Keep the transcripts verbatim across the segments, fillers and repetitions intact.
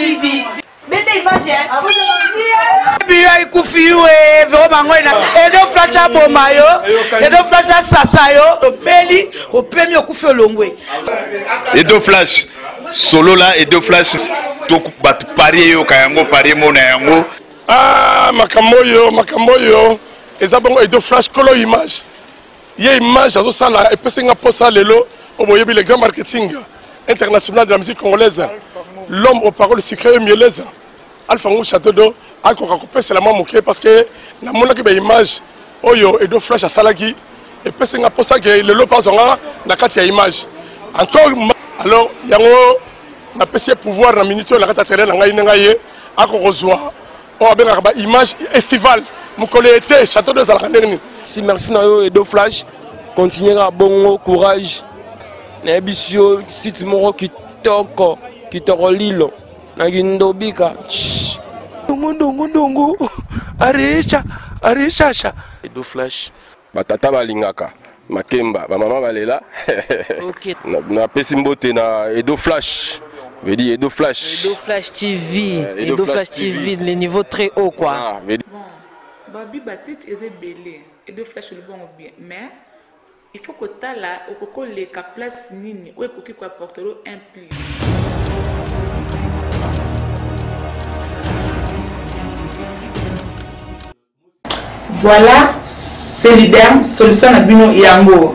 T V. Bête image hein. Biya ikufiwe vraiment ngona edo flash bomayo edo flash sasayo opeli opemi okufi olongwe edo flash solo là edo flash donc bat parier yo kayango parier mona yango ah makamoyo makamoyo ezabongo edo flash kolo image ye image azo sala epesenga posa lelo oboyebi le grand marketing international de la musique congolaise, l'homme aux paroles sucrées et mieleuses, Alpha Ngou Château d'eau, a coupé c'est la main moquée parce que la monnaie qui est image, oyo et deux flash à Salagi, et puis c'est pour ça que le lot passe en la carte image. Encore, alors, il y a un petit pouvoir dans la minute, la carte terrain, la gaïne, à Corozwa, on a bien une image estivale, mon collègue était Château de Zalakanderne. Si merci Nayo et deux flash, continuez à bon courage. Nebisio site moro kitoko kitoko lilo na gindobika ndongo ndongo ndongo aresha aresha sha do flash batata balingaka makemba ba mama balela OK na pesi mbote na edo flash veut dire edo flash edo flash T V edo flash T V le niveau très haut quoi ah bon babi basit est belé edo flash le bon bien mais il faut que tu aies là, au les place nini, ou pour qu'il apporte un pli. Voilà, c'est l'idée, solution à Bino Yango.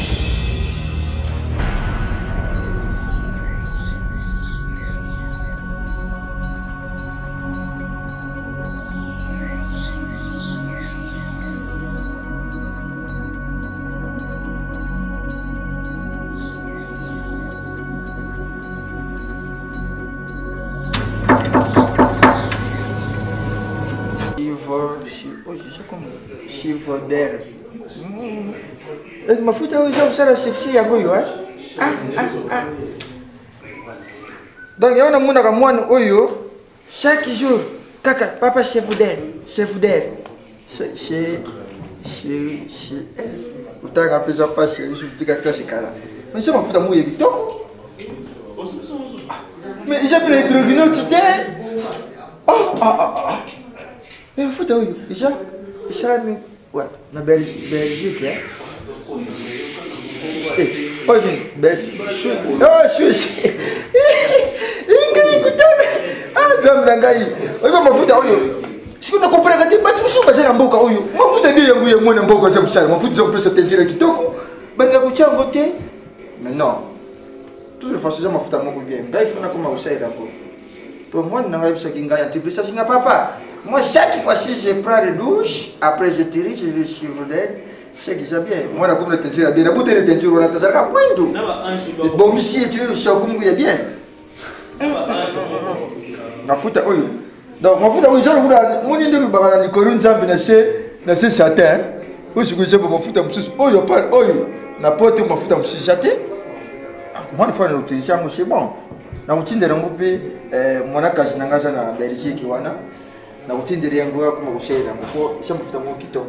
Chivoder. Ma futa usa usara sexy ya goyo eh? Ah ah ah. Donc yona muna ka mwana oyo chaque jour kaka papa chivoder, chivoder. Che che che utanga pesa pa chéri sutika kashi kala. Mais ça ma futa mouye bitoko. Mais j'ai pris le droguinotité. Oh ah ah ah. Mais futa oyo déjà Charami, ouais, na Belgique, hein. Eh, oh, Belgique. Oh, je suis. Ah, j'aime la gaïe. Oh, il va m'afoutre, oh, si on a compris, il va te mettre sur la mboka, oh, m'afoutre bien, oui, moi, n'a pas comme ça, m'afoutre, ils ont pris ce tenir qui toko. Ben, la couche en côté. Mais non. Toutes les façons, m'afoutre à mon bien. Gaïe, il faut comme ça, il a pour moi, on a eu ce qui gagne un petit peu, ça, c'est papa. Moi, chaque fois si je prends une douche, après je tire, je vais suivre d'elle. Je sais que j'ai bien. Moi, la comme la teinture est bien. La bouteille de teinture, on a toujours un point d'eau. Bon, monsieur, tu es sur comme vous êtes bien. Ma foute à eux. Donc, ma foute à eux, j'ai le mon idée de barana, les corons, j'en ai naissé châtain. Où est-ce que j'ai pour ma foute à monsieur? Oh, il n'y a pas, oh, n'a pas été ma foute à monsieur châtain. Moi, une fois, on a utilisé un monsieur bon. Na utinde na ngupi mwana kazi nangaza na Belgique wana na utinde yango ya kuma kushera ngo shamfuta mu kitoko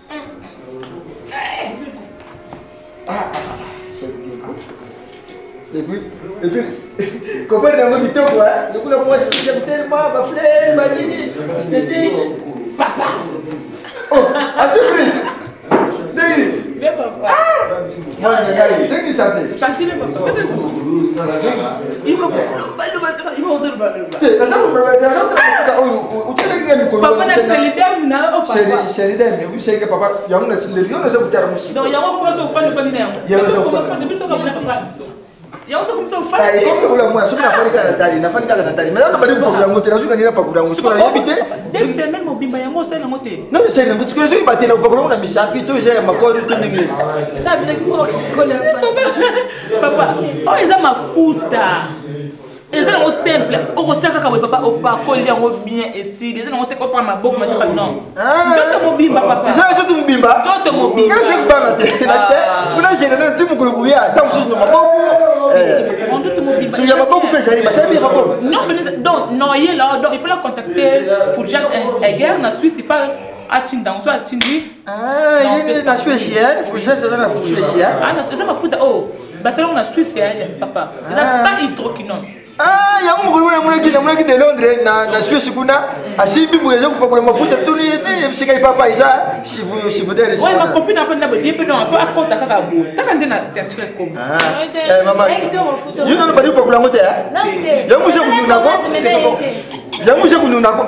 et puis et puis comment na ngo kitoko hein le kula moi si j'aime tellement ba frère ba nini c'était papa oh adepris dei mais papa moi je gagne dès qu'il santé santé le papa il faut pas le battre il va autour battre c'est la chose pour mettre la chose oh tu sais que nous papa na solidaire na o papa c'est solidaire mais vous savez que papa yango na tindeli yo na zabuta mushi donc yango ko so fa le fa ni yango yango ko fa ni biso comme na papa yango to comme ça fa ai comme ula moi sukuna fa ni kala tali na fa ni kala tali mais na bali ko yango te na suka ni na pa kudango suka na yebite deux semaines mo bimba yango ça na moté non mais c'est na suka suka batela ko ko na mishapi to je makoro to ningi ça bi ko ko la papa oh ils ont ma futa ils sont simple au côté kaka papa au pas coller yango bien ici ils ont te ko prendre ma boque ma pas non tout mo bimba papa ça tout mo bimba tout mo bimba que bana te na te funa je na tu mo ko ya ta mo tu ma boque eh on tout mo bimba tu ya ma boque pe jari ba ça bien ma boque non donc non il est là donc il faut la contacter pour Jacques Egger na Suisse il pas Atinda, on soit Atindi. Ah, il est la Suisse, hein? Faut juste aller la Suisse, hein? Ah, non, c'est ça ma faute. Oh, bah c'est là on a Suisse, papa. C'est ça hydroquinone. Ah, yangu mkuru mwana kina mwana kina Londres na na Suisse kuna asimbi buye yangu kwa mafuta tuni ne bisika papa isa shivu shivu dele. Ouais, ma copine a pas de bébé non, toi à côté kaka bu. Taka ndina tertre comme. Ah. Eh mama. You know pas pour la moto hein? Non te. Yangu je kununa ko. Yangu je kununa ko.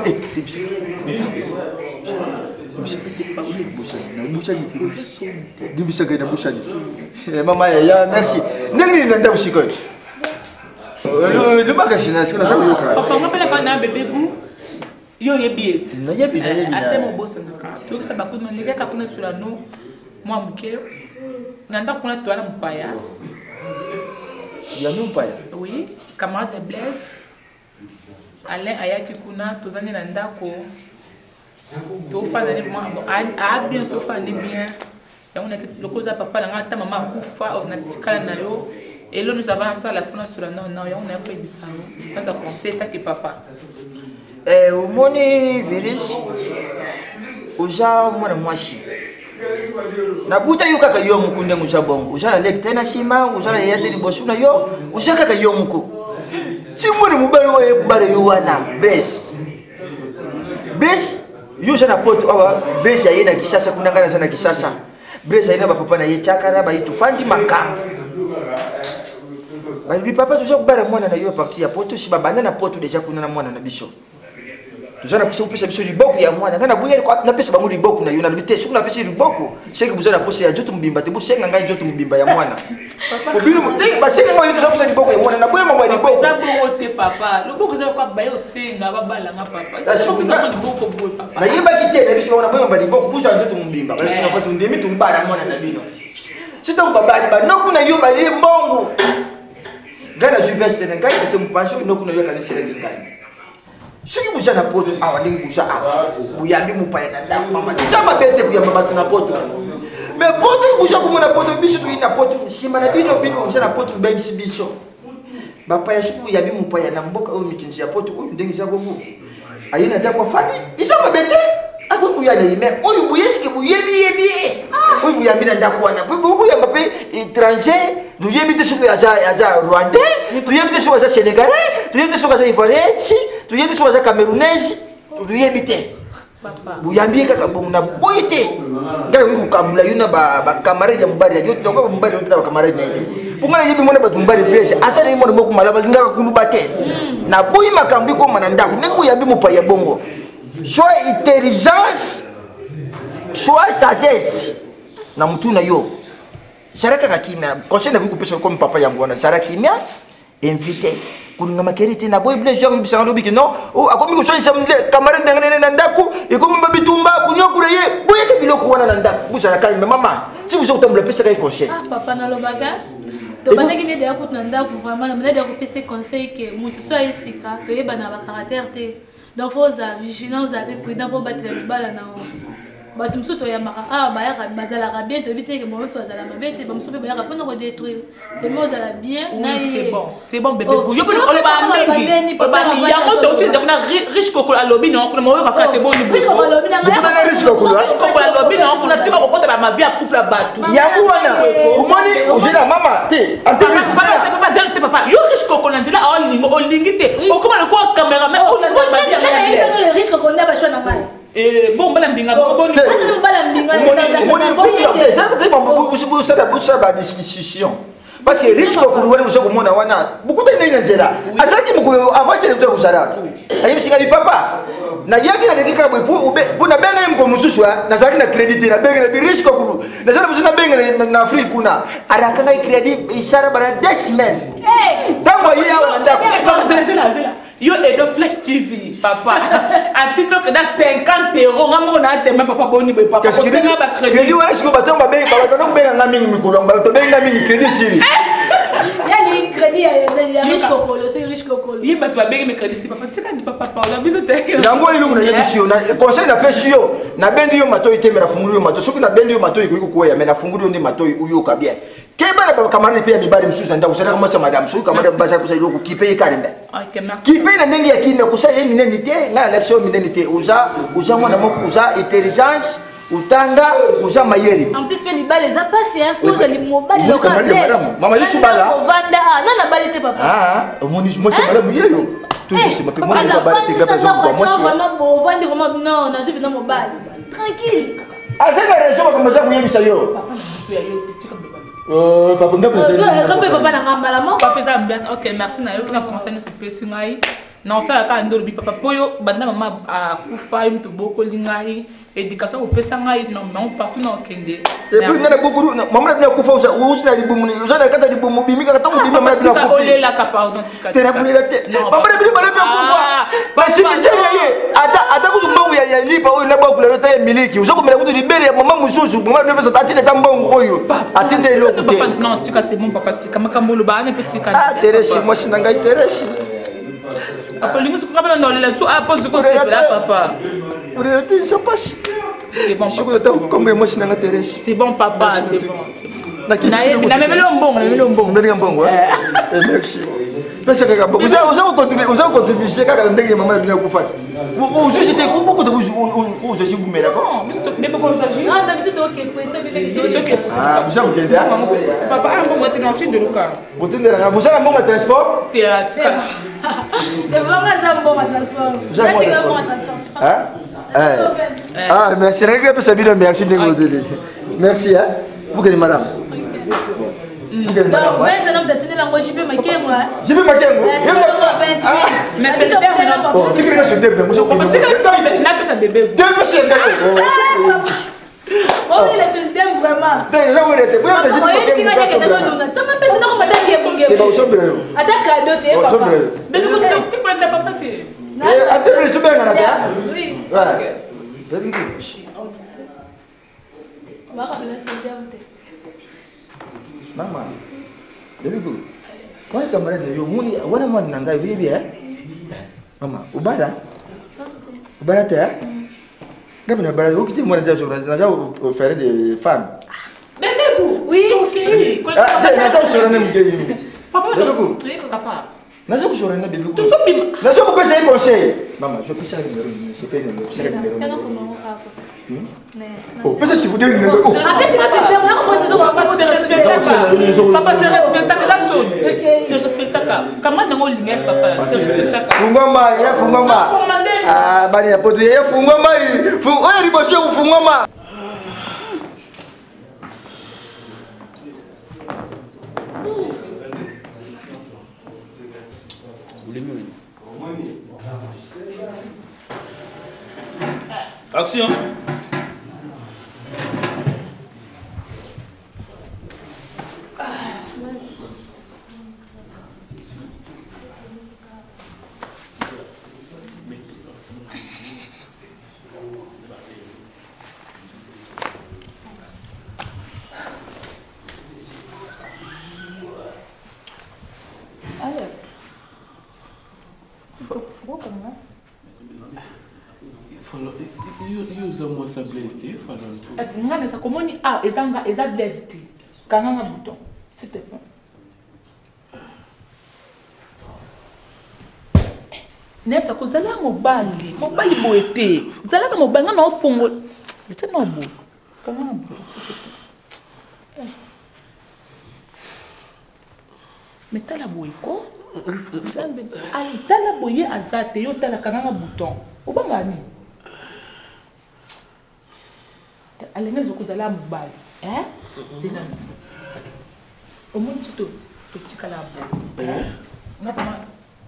Eh mama ya merci. Ndenge nenda bushiko. Le bagage c'est que ça veut dire. Papa m'appelle quand un bébé goût. Yo yebi eti. Na yebi na yebi. Ate mo boss na ka. To que ça ba kuna ndenge ka kuna sura no. Moi mke. Nganda kuna to ala mpaya. Ya mpaya. Oui, camarade Blaise. Alain ayaki kuna tozani na ndako. To fa na moi a bien to fa ni bien. Ya on a le cause papa na ngata mama kufa on a tikala na yo. Et là, nous avons ça la France sur la non, non, on a pris du sang. Quand on pensait que papa. Eh, au moni virus, au ja au mona mwashi. Na buta yuka ka yo mukunde mushabongo. Ujana lek tena shima, ujana yete ni bosuna yo, ujaka ka yo muku. Chimuri mubali wa yekubale yo wana, base. Base, yo jana poto awa, base ya yena kisasa kunangana sana kisasa. Base ya yena ba papa na yechakara ba yitu fandi makambo. Bali papa toujours kubara mwana na yo parti ya poto si babanda na poto déjà kuna na mwana na biso. Tuzana pesa upesa biso liboku ya mwana kana buye kwa na pesa bangu liboku na yo na bite shuku na pesa liboku sheki buzana posa ya joto mbimba te busenga ngai joto mbimba ya mwana. Obino muti basenga ngo tuzana pesa liboku ya mwana na buye mama liboku. Za bote papa. Liboku za kwa bayo senga babala nga papa. Shuku za liboku boy papa. Na yeba kite na biso na buye mama liboku buzana joto mbimba. Bali sina fatu ndemi tumbara mwana na bino. Sita mbabali ba no kuna yo bali mbongo. Gana juveste na ngai ete mpancho no kuna yo kanisa le ngai. Shiki buja na poto awa ndingi buja awa. Buyambi mupaya na da mama. Isama bete buyamba batu na poto. Me poto buja kumona poto biso tu ina poto shima na bino bino buja na poto bengi biso. Bapa ya shiku buyambi mupaya na mboka o mikinji ya poto o ndingi za gogo. Ayina da kwa fani isama bete ako kuyana ime oyu buyeski buyebi yebi. Oyu buyambi na ndakwa na bubu buyamba pe étranger. Tu y habites sur les Rwandais, tu y habites sur les Sénégalais, tu y habites sur les Ivoiriens, tu y habites sur les Camerounais, tu y habites. Vous y habitez comme na boité. Ngara wiku kabula yuna ba ba camarade ya mbari ya yote kwa mbari yote ba camarade na yote. Pungana yebi mwana ba tumbari place. Asa ni mwana boku malaba ngaka kulubate. Na boyi makambi ko mananda ko nengu yambi mupaya bongo. Soit intelligence, soit sagesse. Na mtu na yo. Saraka kakimia, conseil na viku pesa comme papa yangu wana. Saraka kimia, invité. Kulinga makeriti na boy bless yangu bisanga lobiki no. Oh, akomi ko shoni samle camarade na ngene na ndaku, ikomi mabitumba kunyo kureye. Boye ke biloko wana na ndaku. Busara kali mama. Si vous entendez pesa kai conseil. Ah papa na lobaga. To bana kine de yakut na ndaku vraiment na de ko pesa conseil que mutu so esika to yeba na ba caractère te. Donc faut za vigilance, vous avez prudent pour battre le bal na. Bato msuto ya maka ah bayaka bazala bien to bité que moi so bazala mabete ba msupe bayaka pona ko détruire c'est moi bazala bien na c'est bon c'est bon bébé yo ko lo ba mengi papa mi ya ko to tu na riche koko alobi non ko mo yo ka te bon ni riche koko alobi na ngala riche koko riche koko alobi non ko na tika ko kota ba ma vie couple bato yangu wana umoni ujina mama te anti papa papa zela te papa yo riche koko na ndila all ningo all lingite o ko ma ko camera mais o na ma vie riche koko na ba shona mai eh bon bala mbinga bon bon bala mbinga bon discussion parce que riche ko kuruwele musoko mona wana bukuta ina njera azaki mukuru avache ndio kusarati ayi msingali papa na yaki na dakika bwe pu na benga mko mususwa na zaki na credit na benga na riche ko kuru na zaki musina benga na free kuna araka ngai credit isara bara deux semaines eh tango yi awa ndako papa zela zela yo et de Flash T V papa à titre que dans cinquante euros ngamo na teme papa boni be papa ko senga ba crédit crédit wala siko batonga be baba to benga ngami mikolo ngaba to benga mingi crédit siri yani crédit ya riche kokolo c'est riche kokolo yi ba to benga me crédit papa tika ndi papa Paula biso te yango ile nguna yedisio na conseil na pesio na bendi yo matoi temera fungulu yo matoi soki na bendi yo matoi ko ko ya mena fungulu yo ni matoi uyo ka bien kebana baba camarade pia mibari msusu na ndako sana kama sa madam suku camarade basa kusa iloko kipe karimbe okay merci kipe na ndenge ya kine kusa ye minenite ngala lection minenite uza uza mwana moko uza intelligence utanga uza mayeri. En plus les balles les a passé hein cause les mobile le madame. Maman je suis pas là. Vanda non la balle était papa. Ah, mon moi c'est madame yeyo. Toujours c'est ma moi je balle te gaba zo moi je. Vraiment bon vendre vraiment non, na suis dans mobile. Tranquille. Ah c'est la raison comme ça vous y bisa yo. Papa je suis yo petit comme Euh papa ngapa ça. Je peux papa na ngamba la mort. Papa ça bien. OK, merci na yo qui na commencé nous se pesi ngai. Na osala ka ndolo bi papa poyo banda mama a kufa mtu boko lingai. Éducation au pesa ngai non non partout non kende. Et puis ngana beaucoup maman bien kufa uza uza na libumu uza na kata libumu bimi kata tomu bimi maman bien kufa. Ole la ka pardon tika. Tena kule la te. Maman bien bana bien kufa. Basi mitenya ye. Ata ata kutu mbongo ya lipa oyo na bako la ta miliki. Uza ko mela kutu libere maman mususu maman bien pesa tatine ta mbongo oyo. Atinde lo kutu. Papa non tika c'est mon papa tika makambolo ba na petit kana. Ah Tereshi moi sina ngai Tereshi. Papa lingo se kabela non la tu a pose ko se là papa. Pour arrêter je passe. C'est bon. Comme moi sina ngai Tereshi. C'est bon papa, c'est bon. Na même le mbongo, na même le mbongo. Ndenge mbongo. Eh merci. Pesa kaka mbongo. Uza uza contribuer, uza contribuer kaka ndenge maman bien kufa. Uza j'étais beaucoup de uza j'ai bumela ko. Non, mais c'est mais pas comme ça. Non, non, c'est OK, quoi ça bébé OK. Ah, uza mkende ah. Papa a mbongo tena chini de loka. Botindela uza mbongo transport? Théâtre. De vraiment ça mbongo transport. Uza mbongo transport. Hein? Ah, merci. Regarde ça bien merci ndenge délai. Merci hein. Vous connaissez madame. Donc, ouais, c'est un petit peu la moi, j'y vais maquiller moi. J'y vais maquiller moi. Mais c'est le père de oh, tu connais ce bébé, moi je connais. N'a pas ça bébé. Deux monsieur d'accord. Oh, il est le thème vraiment. Déjà, on était. Oui, on est ici. Il y a quelque chose de nous. Tu m'as pas sinon on m'a dit que tu es bon chambre. Attends cadeau t'es papa. Mais nous tu peux pas papa t'es. Attends, je suis bien là là. Oui. Ouais. Baby. Va rappeler ce thème. Mama, very good. Why kamera yo muni wana mwana nanga bibi eh? Mama, ubara? Ubara te? Gabi na bara yo kiti mwana jaso na jaso faire des femmes. Bébé vous? Oui. OK. Ah, na jaso sura na mgeni mimi. Papa. Oui, papa. Na jaso sura na bibi ko. Na jaso pesa un conseil. Mama, je peux ça le numéro, c'est pas le numéro, c'est le numéro. Oh, parce que si vous dites numéro. Après c'est c'est bien là comment disons papa c'est respectable. Papa c'est respectable la zone. C'est respectable. Comment dans le lien papa c'est respectable. Fungoma, ya fungoma. Ah, bani ya pote ya fungoma hii. Fu, oya ribosio fungoma. Action. Ngana sa komoni ah ezanga eza blessed. Kanganga bouton. S'il te plaît. Nessa ko zala mobali, mobali boete. Zala ka mobali ngana ofungo. Lete no bo. Kanganga bouton s'il te plaît. Metala boyko. Zambe. Ai tala boye azate yo tala kanganga bouton. Obanga ni. Alenge zokozala mobali eh c'est non au moins tu te tu tikala bo eh ngata ma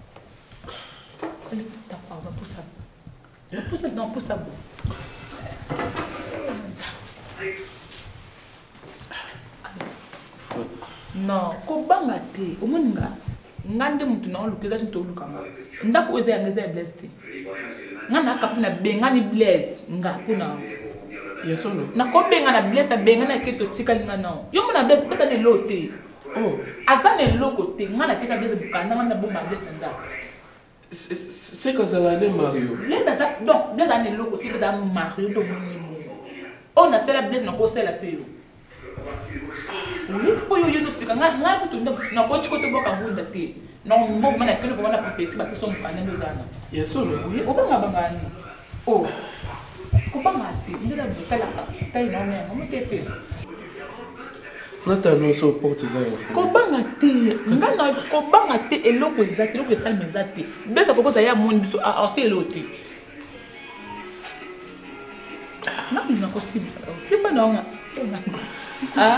ta pa on pour ça pour ça non pour ça bo non ko banga te au moins nga ngande mutu na olukeza tu olukanga ndako eza ngeza blessed ngana kapina bengani bless nga kuna Yes or no? Na ko benga na bless ta benga na keto tikalinga na. Yo mona bless peta ne lote. Oh, asa ne loko te ngana pesa bless bukanda ngana bomba bless nda. C'est quand ça va aller Mario. Bless ta donc bless ne loko te peta Mario do moni mo. On a cela bless na ko cela pe yo. Oui, po yo yo no sika ngana ngana kutu nda na ko chiko to boka ngunda te. Na mbo mana kene ko wana perfect ba peso mukanda ndo zana. Yes or no? Oui, obanga bangani. Oh. Kobanga te, ndela butalaka, tayi na ona, mo te pesa. Nata no so porte za yo. Kobanga te, ngana kobanga te eloko ezate, eloko esali mezate. Beka kokota ya monde biso a a c'est l'autre. Na bina ko simba. Simba na nga. Ah.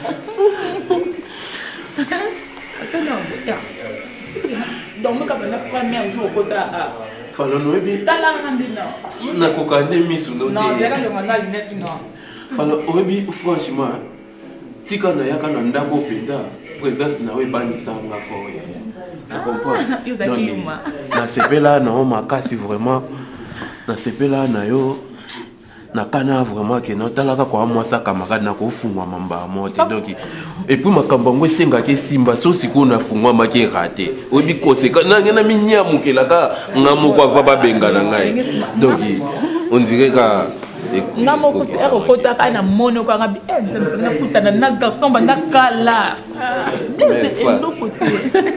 Attends non, tiens. Donc ka bana premier jour kota a. Falo no ebi. Tala nga ndina. Na kokande misu no te. Non, zera le ngana lunette non. Falo obi franchement tika na yaka na ndako peta présence na we bandisa nga fo ya. Tu comprends? Na sepela na o makasi vraiment. Na sepela na yo na kana vraiment que non talaka kwa mwasa camarade na ko fungwa mamba mote donc et puis makambo ngwe senga ke simba so siko na fungwa make raté obi koseka na ngena minya mukelaka ngamo kwa va babenga na ngai donc on dirait ka ngamo ko ero kota kana mono kwa ngabi eh na kutana na garçon banda kala c'est endo côté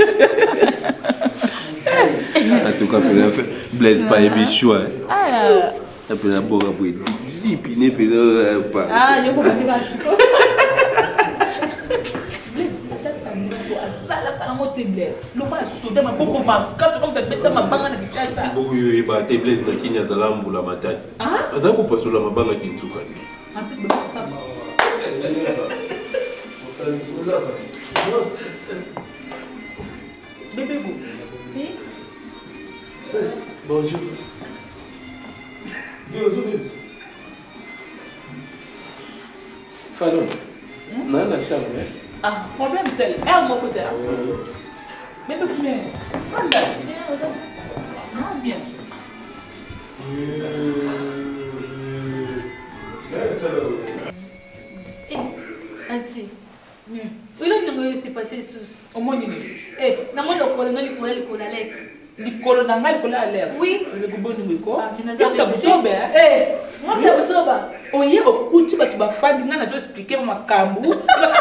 en tout cas pour Blaise pas ébichoua ah après la boga pour lipiner peut pas ah yo ko bandika siko sala kana mo Blaise lo ba soda maboko makasi comme beta mabanga na kichasa bogo yo ba Blaise na kinya za lambula matati ah aza ko pasola mabanga kintuka en plus ba papa bébé go oui bonjour Fallon na na chambre ah problème tel elle mon côté bébé bien fanda non bien Eh, Auntie. Oui, là, il s'est passé sous. Au moins, il Eh, non, moi, le colonel, il connaît, il connaît Alex. Le colonel, il connaît Alex. Oui. Le gouvernement, il connaît. Ah, il a besoin. Eh, moi, tu as besoin. On y est au coup, tu vas te faire, tu vas expliquer ma cambou.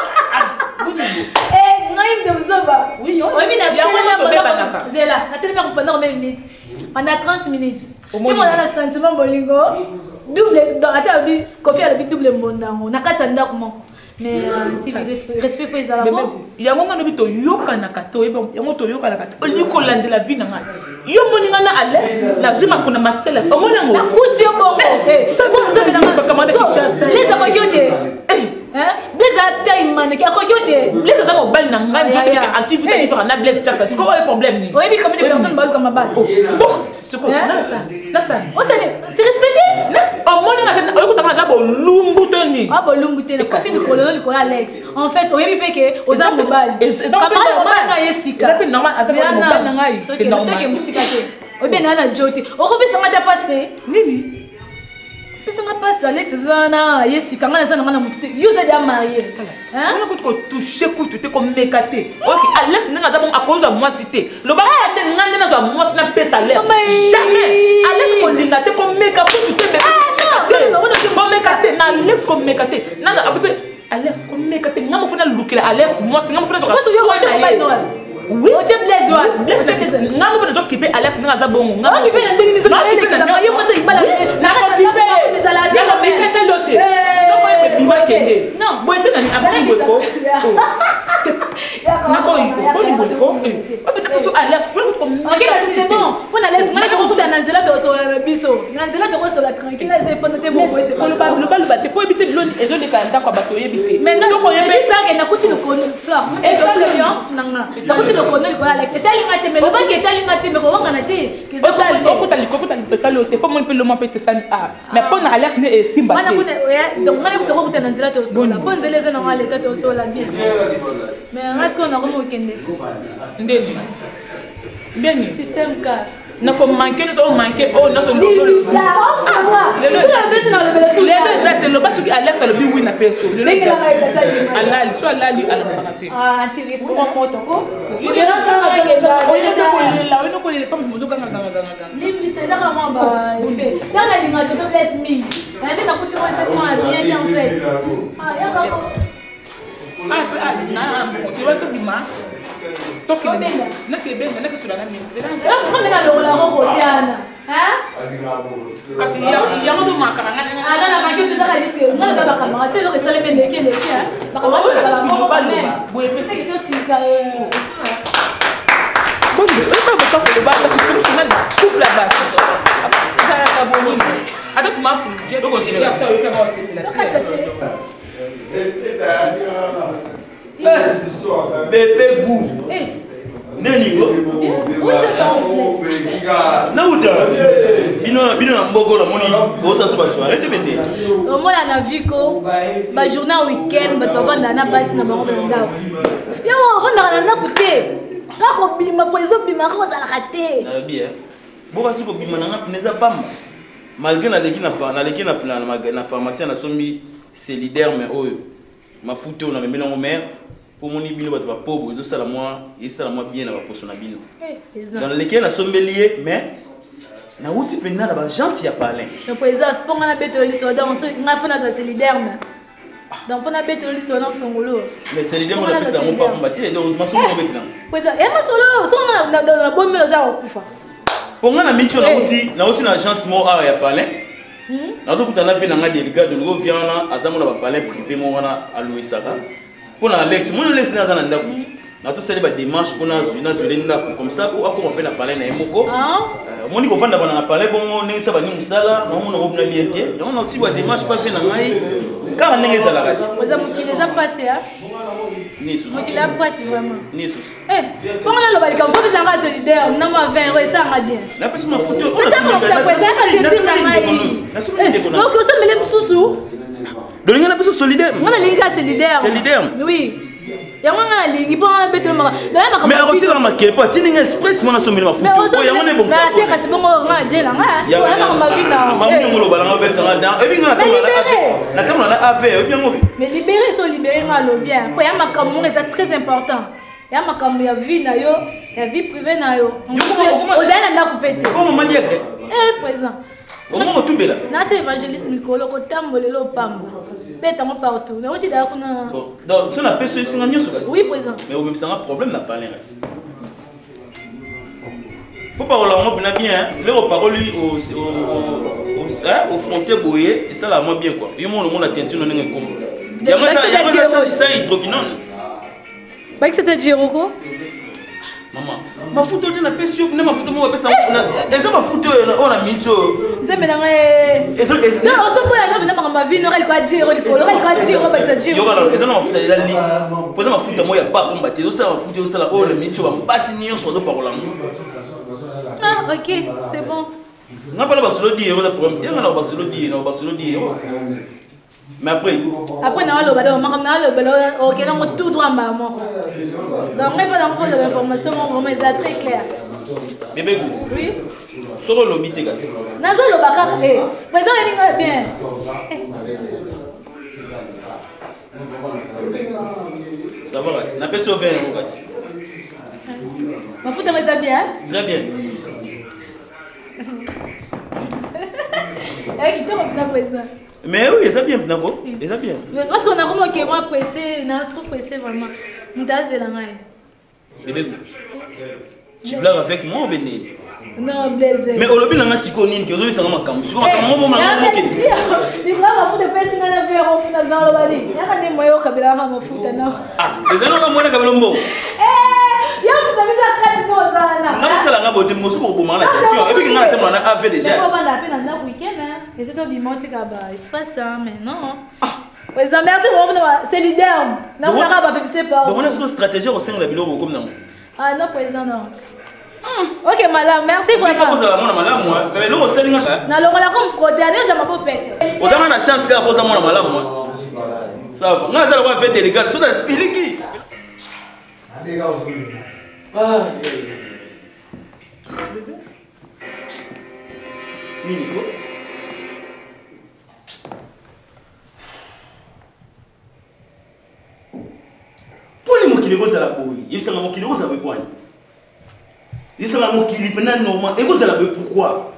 Eh, non, il a besoin. Oui, oui, mais il y a un peu de Zéla, la télé pendant vingt minutes. Pendant trente minutes. Tu m'as donné un sentiment bolingo. Double, dans la table, Kofi a le double mondango. Nakata ndakmo. Mais respect fait ça. Il y a un moment où tu yoka nakato, il y a un moment où tu yoka nakato. On y colle de la vie na ngai. Yo moninga na alerte, la zima kuna matsela. O mona ngo. Akuti yo bongo. Eh, ça bon, ça fait la commande qui chasse. Les akoyote. Hein? Les attaques man qui akoyote. Les attaques au bal na ngai, parce que activité pour na blesse chaka. Tu vois le problème ni? Oui, mais comme des personnes balle comme ma balle. Bon, c'est quoi? Là ça. Là ça. Oh ça c'est respecté. O moninga ça, o ko tanga za bo lumbu toni. Ah bo lumbu toni. Parce que le colonel le colonel Alex. En fait, au yébi peke aux armes de balle. Comment on va Yesika? C'est normal, c'est normal. C'est normal. Toi qui musika te. O bien na jote. O ko bisa ngata passe. Nini? Bisa ngata passe Alex zana Yesika ngana zana ngana mutu. Yo za déjà marié. Hein? On a ko toucher ko tout comme mekaté. OK, Alex nga za bon à cause de moi cité. Le ba te ngande na za moi na pesa l'air. Jamais. Alex ko linga te comme mekaté tout te mekaté. Bon mekaté na Alex ko mekaté. Na na abebe Alex comme mekaté ngamo fona lukila Alex moi ngamo fona so. Parce que yo ko te ba noa. Oui, o te Blaise wa. Blaise te Blaise. Ngamo fona so kipe Alex nga za bon. Ngamo kipe na ndingi ni so na ndingi. Yo mo so ibala. Na ko kipe. Mais la dia ko kipe te lote. So ko e biwa kende. Non, bo ete na abu ko. Na ko iko, ko ni ko. O be te so Alex, ko ko comme. OK, c'est bon. On Alex, ngana ko futa na nzela to so la biso. Na nzela to so la tranquille, c'est pas noté bon c'est pas. Le bal le bal te ko ebite loni ezo de kanda kwa bato yebite. Mais non, c'est ça que na kuti le kon fleur. Et ça le bien, tunanga. Na kuti le kon ko Alex. Etali ngate mais le banque etali ngate mais ko ngana te. Ki zo ko tali ko tali tali te ko mon pe le mon pe te san a. Mais pour na Alex ne e simba. Mana kuna donc ngana ko to ko na nzela to so la. Bon nzela za na ngale to so la bien. Mais est-ce qu'on a vraiment week-end? Ndeni. Ndeni système car na ko manquer no so manquer oh na so ndolo. Le le ça bête na le belle sou. Le le ça le parce que Alex le bi win na peso. Le le ça. Allah il soit là lui à la parité. Ah, tu risques pour mon moto ko. Il est là quand avec la. On est ko là, on ko le comme mozo ganga ganga ganga. Limbi c'est là vraiment ba fait. Dans la ligne de Blaise mi. Mais na ko tu vois ça moi bien bien fait. Ah, ya ba. Ah, ah, na, tu vas te bima. Toi qui n'es pas, n'es pas bien, n'es pas sur la même. C'est là. On est là le la robe Diana. Kasi yango zo makaranga nga. Ah non, ma question ça juste que moi ba camarade, tu le resale mais leke leke hein. Ba camarade ça ba pas même. Boye peut-être que tu sika euh. Bon, on va pas ko le ba ko sim sim na couple là-bas. Ça va pas bon. Attends, tu m'as fait. Je vais continuer. Ça ça comment c'est. Bébé goût. Nenigo Nauta bino bino na mboko la moni bosa so baso arrête bende au moins na viko ba journée week-end ba baba na basi na bango na ndako yo on na na kuté ka ko bima poiso bima ko za la raté na bien bo basi ko bima na pineza pam malgré na leki na fa na leki na fina na pharmacie na sombi c'est leader mais oyo mafuta on a memela ngo mère pour mon ibino bato ba pauvre do sala moi et sala moi bien na ba poso na bino dans lesquels na sombelier mais na wuti pena na ba agence ya parler le président pour na beto listo donc na fona ça c'est leader mais donc pour na beto listo na fongolo mais c'est leader on appelle ça mon papa mbaté donc ma somo betina président et ma solo so na na bomelo za okufa pour na micho na wuti na wuti na agence mo a ya parler na do kutana pe na nga délicat de nouveau viana azamu na ba parler privé mo wana aloisaka pour Alex, mon Alex n'a pas d'indépendance. Na tout ça les démarches pour na na zulenda comme ça pour encore on peut na parler na emoko. Mon niveau vanda bana parler bon on est ça va ni musala, on on revient bien que. On a aussi des démarches pas fait na ngai. Car on est ça la rate. Vous avez qui les a passé hein? Ni sous. Qui l'a passé vraiment. Ni sous. Eh, comment on a le balcon pour ça va solidaire, on a vingt euros ça va bien. La personne m'a foutu. On a ça va ça va ça va. Donc on se met les sous. Donc il y a une personne solidaire. On a les gars solidaires. Solidaire. Oui. Il y a un ligne pour un béton. Mais on tire ma quelle pas tine express mon assommé ma photo. Il y a un bon ça. Mais c'est bon on a dit là. Il y a un ma vie là. Maman ngolo balanga betsa ngada. Et bien na kamala affaire. Na kamala na affaire bien ngobi. Mais libérer sont libérer ngalo bien. Il y a ma kamour c'est très important. Il y a ma kamour ya vie na yo, ya vie privée na yo. Aux ailes na coupété. Comment maman dit que? Eh présent. Comment tout bela? Na c'est évangéliste Nicolo ko tambolelo pamba. Beta mo partout. Na oti da kuna. Donc si on appelle ce singa nyoso kasi. Oui présent. Mais au même ça un problème na parler kasi. Faut pas on bien bien, les paroles au au au frontière boyer et ça là moi bien quoi. Yo mon mon attention on est comme. Il y a moi ça il y a moi ça ça hydroquinone. Pas que c'était Jiroko. Maman, ma photo tu n'as pas sûr que ma photo moi pesa na eza ma photo on a micho. Nzembe na ngai. Ezo ezo. Non, on se peut aller na ma vie no ral kwa Jiro liko, ral kwa Jiro ba sa Jiro. Yo kana eza na photo ya links. Poza ma photo moi ya pas pour battre, ça ma photo ça là oh le micho ba mbasi niyo so do parola. Ah, OK, c'est bon. Na pas la basolo di on a problème. Tiens na basolo di, na basolo di. Mais après après na lo balo makam na lo balo OK na mo tout droit maman. Donc même dans fond de l'information vraiment c'est très clair. Bébé go. Oui. Soro lo bité gas. Na zo lo baka eh. Présent est bien. Ça va gas. Na peso vingt euros gas. Ma fout mais ça bien. Très bien. Eh qui te reprend présent. Mais oui, ça bien, d'accord. Ça bien. Parce qu'on a vraiment que moi pressé, on a trop pressé vraiment. Nous t'as c'est la main. Bébé, tu blagues avec moi ou bien? Non, Blaise. Mais au lobby, on a sikonine qui aujourd'hui ça m'a camé. Si on a camé, on m'a moqué. Les gars, on va faire personne à faire au final dans le bali. Il y a des moyens qui va me foutre non. Ah, les gens ont moins de camelombo. Eh, y'a vous avez ça quatre mois ça là. Non, ça là, on a beau mosu pour bomber l'attention. Et puis on a tellement on a fait déjà. On va la peine dans le week-end hein. Et c'est au bimonti là-bas. Il se passe ça mais non. Ouais, ça merci vraiment c'est leader. Non, on va pas pépisser pas. Donc on a une stratégie au sein de la bilo comme non. Ah non, président non. Ok, madame, merci vraiment. Comment ça va, madame, moi? Mais le hostel, non, non, là comme côté, allez, ça m'a pas pété. On a la chance qu'à poser moi, madame, moi. Ça va. On a ça va faire délicat. C'est un siliki. Ah. Nico. Pour les mots qui les gosent à la bouille, ils sont les mots qui les gosent à la bouille. Ils sont les mots qui les prennent normalement. Et vous allez pourquoi?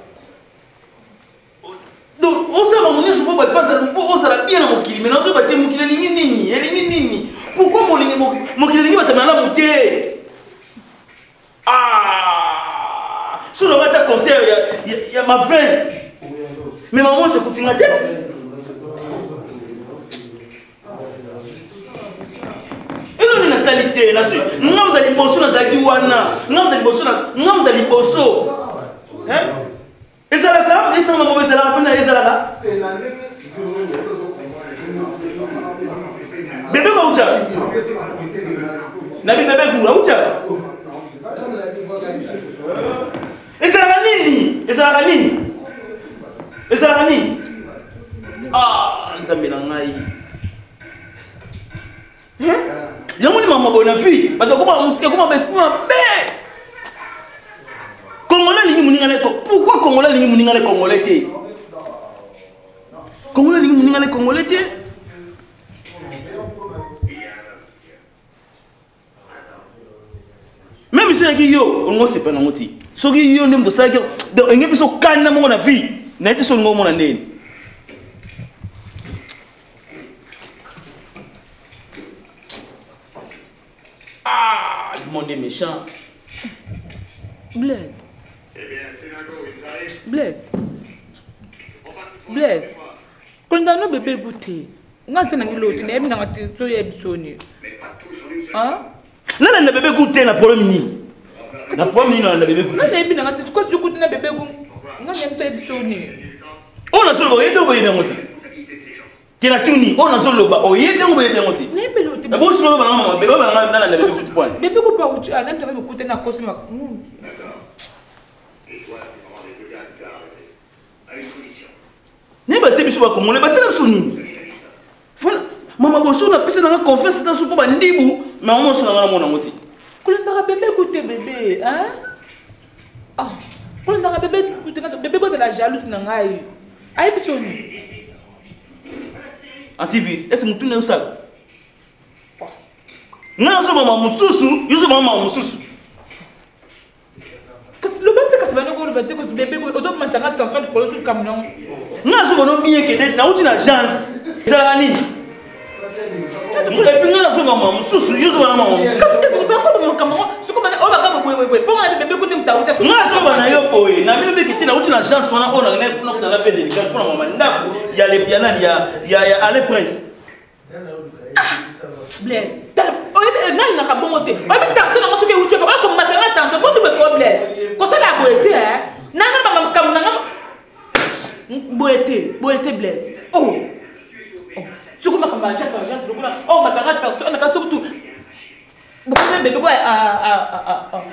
Donc, on sait que mon Dieu, on sait bien mon kili, mais non, on sait mon kili est nini, elle est nini. Pourquoi mon mon kili va te mettre à la montée? Ah! Si on va te sorcière il y a ma veine mais maman c'est coutinga te ino na salité na su ngam da liboso na zaki wana ngam da liboso na ngam da liboso hein ezalaka esa mama bezala pena ezalaka bébé ba uta na bébé ku uta ezalaka nini ezalaka nini ezalaka nini ah nzambe na ngai hein yamoni mama bona fi batokoma musike koma besima be Congolais lingi muningale ko pourquoi Congolais lingi muningale Congolais te Congolais lingi muningale Congolais te même si yaki yo on se pena ngoti soki yo ndem to saki donc ngé biso kana mo na vie na été so ngomo na ndeni ah le monde est méchant Blaise Blaise Blaise quand on a bébé goûté on a tenu l'autre on a mis dans la tête sur les bisonniers hein non non le bébé goûté la problème ni la problème ni non le bébé goûté on a mis dans la tête quoi tu goûtes le bébé goût on a mis dans les bisonniers on a solo yé donc yé dans l'autre qui la tuni on a solo ba oh yé donc yé dans l'autre mais l'autre mais bon solo ba maman bébé ba na na bébé goûté point bébé goût pas goûté ah même tu vas goûter na cosma N'est-ce pas biso Congolais ba sala biso nini mama boso na pesa na confiance na supo ba ndibu mais on se na mona moti kulenda bébé écoutez bébé hein ah kulenda bébé écoutez bébé ko de la jalouse na ngai ai biso ni antivis est-ce que tu ne sais nga so mama mususu yuso mama mususu le bébé ka sabana ko le bébé ko bébé ko ozo manchanga attention de polo sur camion nga so bono bien que na uti na agence ezala nini et puis nga so mama mususu yuso bana mama mususu ka so ko ko mo kama so ko bana o ba ka boye boye po nga bébé ko ni mta uti nga so bana yo boye na bébé ki tina uti na agence wana ona na na ko na fait délicat pour mama ndako ya le piano ya ya ya ale prince Blaise nani na kabongo te obi tanso na ngosuke uche ko ko matanga tanso ko be problème ko ça la boete hein nana ba kam nana boete boete Blaise oh ce ko makamba chance par chance lokuna oh matanga tanso na ka surtout beaucoup de bébé ko ah ah ah ah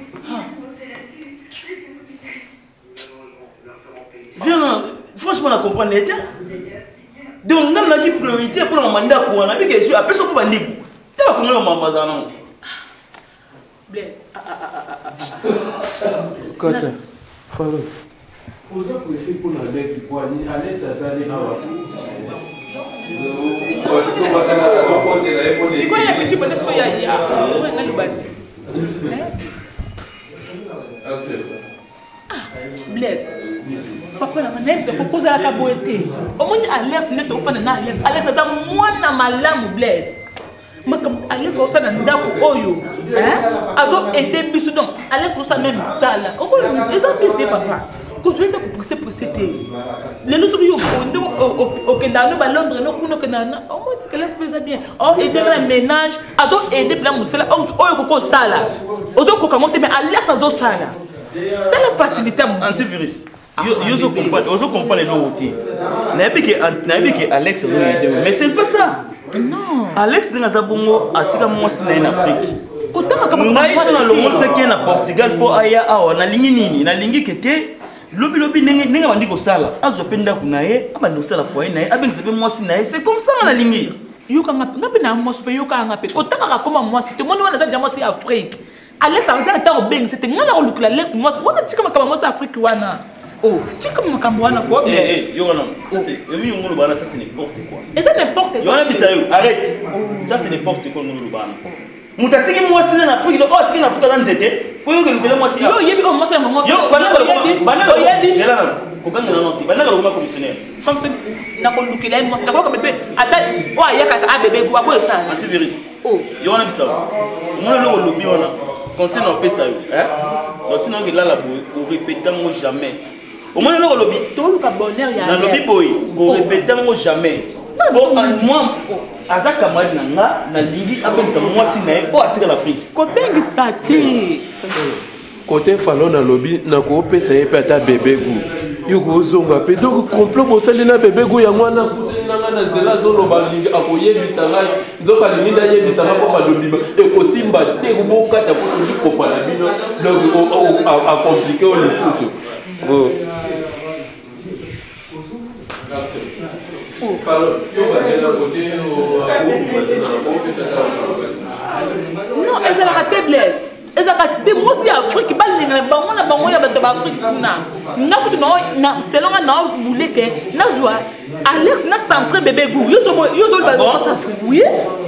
viens franchement na comprendre était donc on a dit priorité pour le mandat pour on a vu que je appelle ça pour bandibu tu vas comment maman ça non Blaise ah ah ah ah Kata Faro vous avez essayé pour Alex pour Alex a allé là-bas c'est quoi il y a petit bonnet ce qu'il y a il y a ouais on a le bal Blaise papa na même te propose à la caboete au moins Alex ne te offre na Alex Alex da mwana malamu Blaise makam Alex o sa na ndako oyo hein azo aider biso donc Alex o sa même sala o ko ezapité papa ko tu enda ko pousser pousser te le nous yo au kenda no ba Londres no kuno kenda na au moins que Alex pesa bien o aider la ménage azo aider la musala oyo ko sala ozo ko kamote mais Alex azo sala dans la facilité antivirus yo zo comprendre ozo comprendre le outil na bi que na bi que Alex mais c'est pas ça non Alex dinga za bongo atika mwasi na Afrique kotanga kama ngai so na longo seki na Portugal po aya awa na lingi nini na lingi kete lobi lobi ninga ninga bandi ko sala azo penda kuna ye abandi ko sala foyer na ye abengise be mwasi na ye c'est comme ça na lingi yo ka ngapi ngapi na mwasi pe yo ka ngapi kotanga ka koma mwasi te moni wana za jamaa si Afrique Alex a été en beng c'était ngala ko lukula Alex mwasi wana tika kama mwasi Afrique wana oh tu comme makambo wana quoi eh eh yo non ça c'est yo mi ngolo bana ça c'est n'importe quoi et ça n'importe quoi yo na bisayo arrête ça c'est n'importe quoi ngolo bana mutatiki mwasi na Afrique oh tiki na Afrique dans nzete po yo ke lukela mwasi yo yebi o mwasi ngo mwasi yo bana ko bana ko yebi jela na ko ganga na noti bana ko commissionnaire comme ça na ko lukela mwasi na ko bébé ata wa yaka a bébé ko abo ça antivirus oh yo na bisayo mo lo lobi wana conseil na opesa yo hein donc sinon que là la pour répéter moi jamais au moins na lobby to luka bonheur ya na lobby boy ko répéter moi jamais bon moi aza camarade na nga na lingi abenisa moi si na ko atika l'Afrique ko bengi stati côté falo na lobby na ko pesa ye pata bébé gu yuko zonga pe donc complot bosali na bébé gu ya mwana kutena na zela zolo balingi akoyebisa ngai nzoka linda yebisa na ko balobi e ko simba te ko bokata ko ndi ko pala bino donc a compliqué au lisusu bon falo yo ba na côté o ko pesa na non esa la faiblesse ezaka te mosi Afrique balinga bango na bango ya bato ba Afrique kuna nakuti na selonga na buleke nazwa Alex na centre bébé gu yo zo yo zo ba ko oui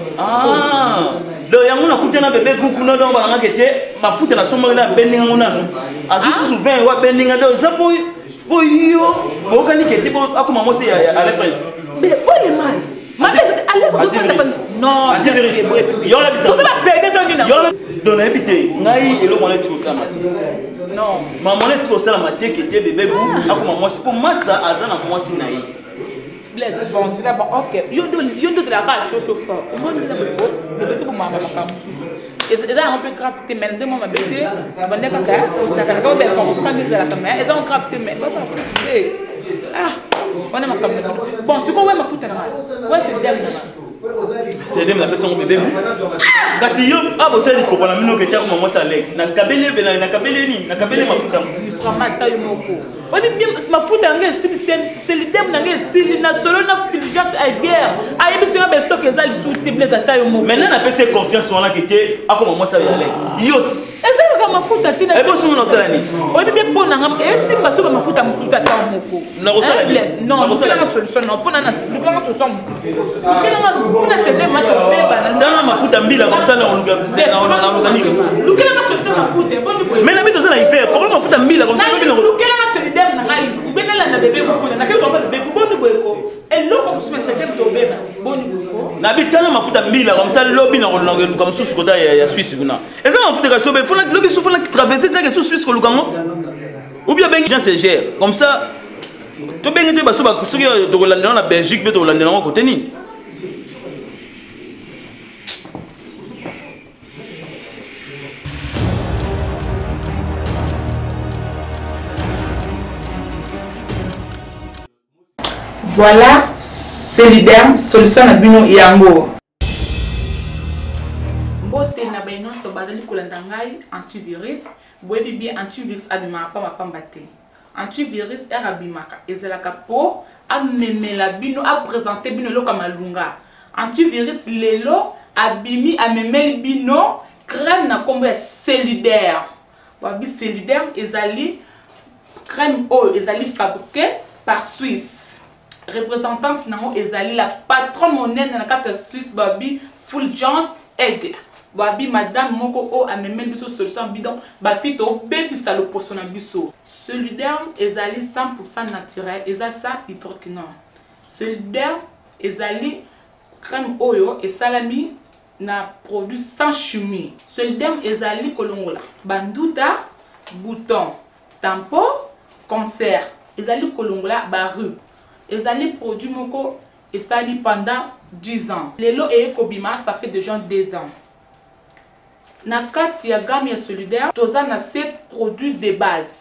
ah do yango na kutena bébé gu kuna do ba ngake te mafuta na somo na beninga ngona azusu vingt wa beninga do zapo po yo bokani kete bo akoma mosi ya ale prince mais bon le mal ma Alex non yo la bisa bébé to ngina yo donc habité ngai elo mona tiko sa mati non ma mona tiko sa mati ke te bébé bu akoma mosi ko masa azana mosi na yi bless bon c'est d'abord OK yo do yo do la ka chaud chaud fort au moins ça peut de tout pour ma mama et là on peut crafter mais de moi ma bébé bonne kaka au ça kaka be ko ko ngi la caméra et donc crafter mais ça eh ah on a ma caméra bon c'est quoi ouais ma foutre là ouais c'est bien là c'est dem la personne bébé kasi yo abo seli ko bana mino ke ta ko mo sa Alex na kabele be na kabele ni na kabele mafuta vraiment tayo moko oui bien mafuta nge sili c'est le dem na nge sili na solo na diligence à guerre ayi bisinga be stock ezali sous table za tayo moko maintenant na pese confiance on a que te ako mo sa Alex yoti ezali ka mafuta tina e bo sumo no sala ni oui bien pona ngam esi baso ba mafuta mafuta tayo moko na ko sala ni non ko sala solution non pona na sili ko solution pona c'est dem ma tana mafuta mbila comme ça na oluka na oluka ni lukela na solution mafuta bon mais na bito sala hiver pourquoi mafuta mbila comme ça na lukela na c'est dem na ngai ubena la na bébé ko na ke to ba bébé ko boni boyeko et loko ko c'est dem to beba boni boyeko na bitana mafuta mbila comme ça lobi na na luka msusu ko da ya Suisse kuna eza mafuta ka sobe fona lobi su fona traverser na ke su Suisse ko luka ngo ou bien ben gens se gère comme ça to bengi to ba so ba soki to kolanda na Belgique be to kolanda na côté ni voilà solidaire solution na bino yango mbote na baino so bazali kolanda ngai antivirus boyebi bien antivirus abimaka pa mapamba te antivirus erabimaka ezalaka po amemela bino a présenter bino loka malunga antivirus lelo abimi amemeli bino crème na kombo ya solidaire wabi solidaire ezali crème oyo ezali fabriquée par Suisse représentante nango ezali la patronne monnaie na carte Suisse babi Fulgence Egg babi madame moko o amemeli biso solution bidon bapito bebisa le poso na biso solidaire ezali cent pour cent naturel eza sa hydroquinone solidaire ezali crème oyo esalami na produit sans chimie solidaire ezali kolongola banduta bouton tampon cancer ezali kolongola baru ezali produit moko ezali pendant dix ans lelo e kobima ça fait déjà deux ans na kati ya gamme ya solidaire toza na sept produits de base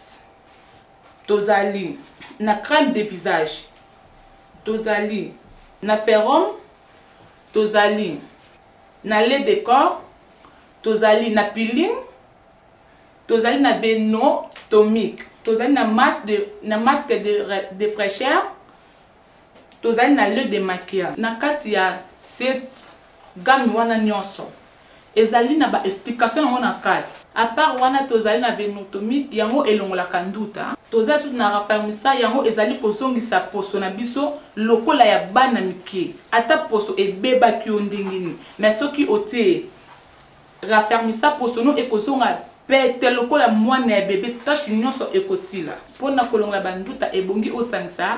tozali na crème de visage tozali na ferrum tozali na lait de corps tozali na peeling tozali na beno tonique tozali na masque de na masque de de fraîcheur tozali na lait de maquillage na kati ya cette gamme wana nyonso ezali na ba explication yango na kati à part wana tozali na benotomie yango elongolaka nduta tozali sutu na raffermisa yango ezali kozongisa poso na biso lokola ya bana mike ata poso ebebaki yo ndenge nini mais soki otie raffermisa poso no ekozonga pete lokola mwana ya bebe tache nyonso ekosila mpona kolongola banduta ebongi osangisa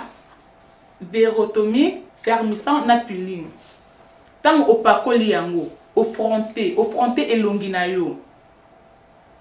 vérotomie fermissant na peeling tango opakoli yango au fronté au fronté elongi na yo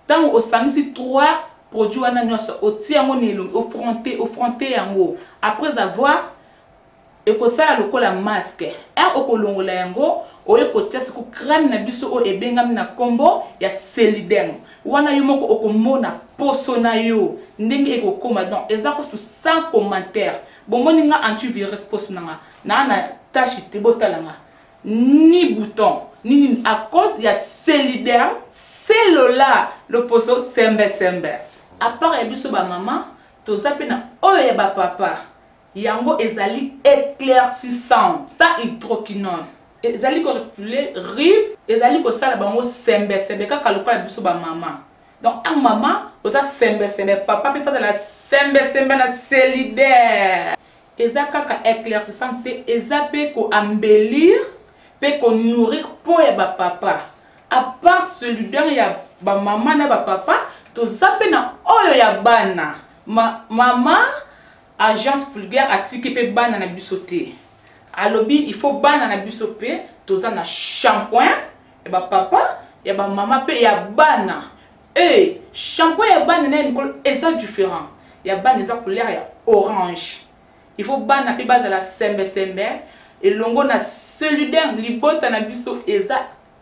tant au sangisi trois produits wana nyonso otia ngo nelo au fronté au fronté yango après avoir ekosala lokola masque un okolongola yango oyekotia siku crème na biso o ebengami na kombo ya Celiderm wana yo moko okomona poso na yo ndenge ekokoma donc eza ko sans commentaire bomoni nga antivirus poso nanga na na tache te botalanga ni bouton ni à cause ya Celiderm c'est là le poso sembe sembe à part ya biso ba maman to zapena oyo ya ba papa yango ezali éclaircissant ta hydroquinone ezali ko repuler rib ezali ko sala bango sembe sembe kaka lokola biso ba maman donc un maman ota sembe sembe papa pe fa la sembe sembe na Celiderm eza kaka éclaircissant te eza pe ko embellir pe ko nourrir po ya ba papa à part Celiderm ya ba maman na ba papa to zape na oyo ya bana ma maman agence vulgaire atiki pe bana na bisoté alobi il faut bana na bisoté toza na shampoing et ba papa et ba maman pe ya bana eh shampoing ya bana na nikolo eza différent ya bana eza couleur ya orange il faut bana pe base la sembe sembe et longo na Celiderm libota na biso eza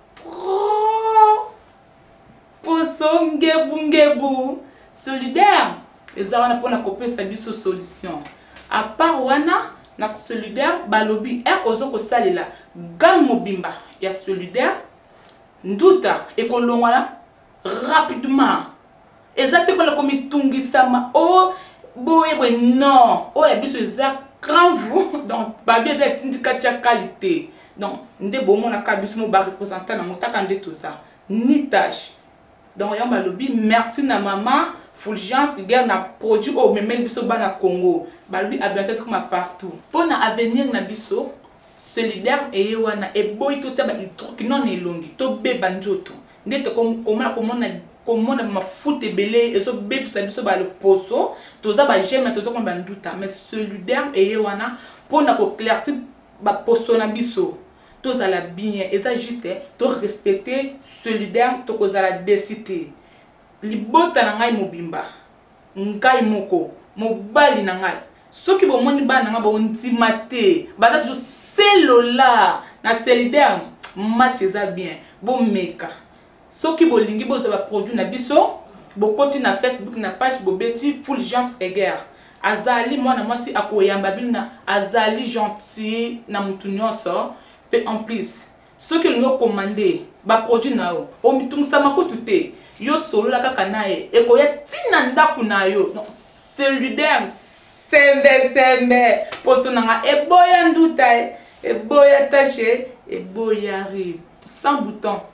pro poso ngebu ngebu Celiderm eza wana pona kopesa biso solution à part wana na Celiderm balobi er ozo ko salela gamme mobimba ya Celiderm nduta ekolongwana rapidement eza te kola komi tungisama o boye boye non o ya biso eza grand vous donc ba bien eza tindika cha qualité donc nde bomona ka biso mo ba representant na motaka nde tout ça ni tâche donc yamba lobi merci na maman Fulgence Vulgaire na produit au memel biso bana Congo balbi abientôt comme partout pour na avenir na biso Celiderm eye wana e boy to taba hydroquinone elongi to beba njoto nde to komona komona komona mafuta ebele ezo bebisa biso ba le poso toza ba gemme to to komba nduta mais Celiderm eye wana pour na ko claircir ba poso na biso toza la bien eta juste to respecter Celiderm to kozala décider libota na ngai mobimba ngai moko mobali na ngai soki bomoni bana nga bo ntima te baza toujours selola na Celiderm match eza bien bo meka soki bolingi bozo ba produit na biso bo koti na Facebook na page bo beti Fulgence Vulgaire azali mwana mwasi akoyamba bina azali gentil na mutu nyonso pe en plus soki lingo commander ba produit na o o mitungisa makutu te yo solo la kaka nae ekoya tina ndaku na yo non Celiderm sembe sembe poso nanga eboya nduta eboya tache eboya rib sans bouton